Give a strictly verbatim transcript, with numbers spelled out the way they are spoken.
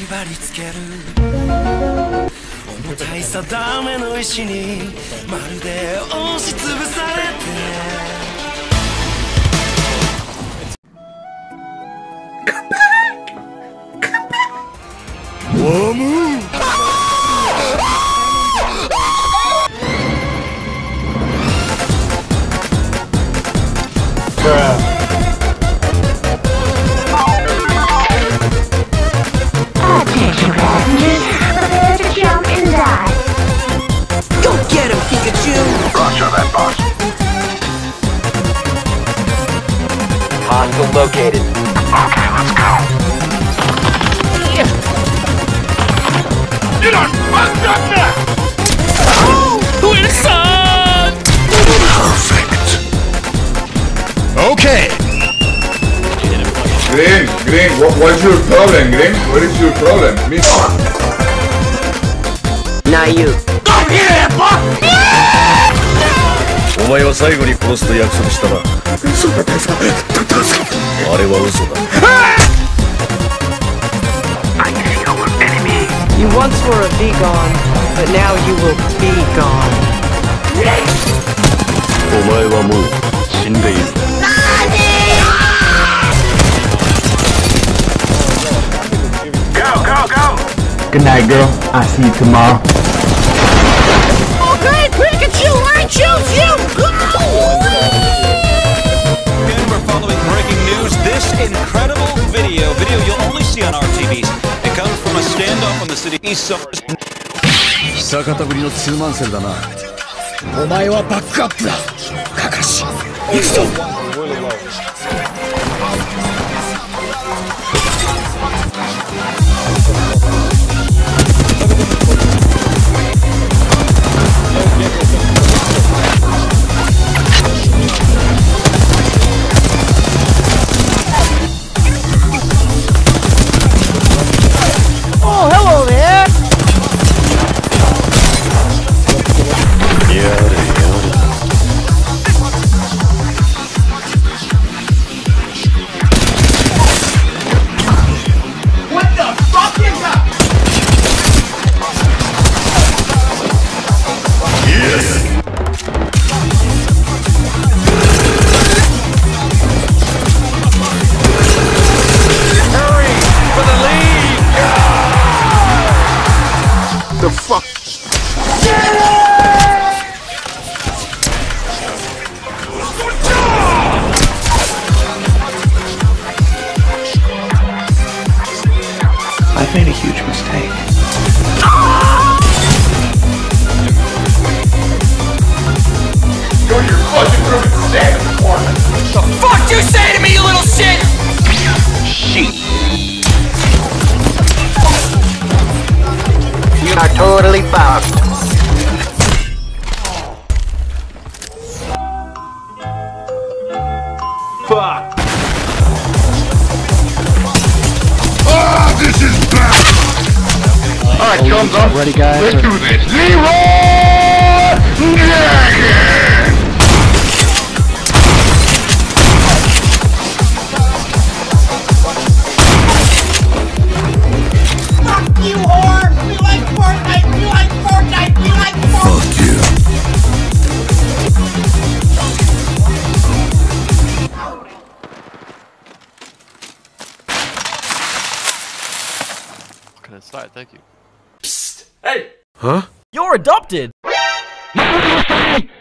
縛りつける重たい定めの石にまるで押しつぶされてワム Attention passengers, prepare to jump and die. Go get him, Pikachu! Roger that, boss. Hostile located. Okay, let's go. You don't fucked up now! Wilson! Perfect. Okay! Green, Green, what, what's your problem, Green? What is your problem? Me. Not you. Come here, boss! お前は最後に殺すと約束したな。嘘だ、大佐。あれは嘘だ。 I see our enemy. You once were a beacon, but now you will be gone. お前はもう死んでいる。 Go, go, go! Good night, girl. I'll see you tomorrow. Okay, Pikachu, I choose you! Again, we're following breaking news. This incredible video, video you'll only see on R T Vs. It comes from a standoff on the city east side. 久方ぶりのツーマンセルだな。お前はバックアップだ。カカシ、行くぞ。 Oh, hello there! What the fuck is up? Yes! Hurry for the lead! The fuck? I've made a huge mistake. Go to your closet room and stand in the corner. The fuck you say to me, you little shit? You are totally fucked. Fuck. Ah, this is bad! Alright, thumbs up. Ready, guys? Let's do this. Leroy Jenkins! Fuck you, whore! We like Fortnite! We like Fortnite! We like Fortnite! Fuck you. Can I start? Thank you. Hey! Huh? You're adopted!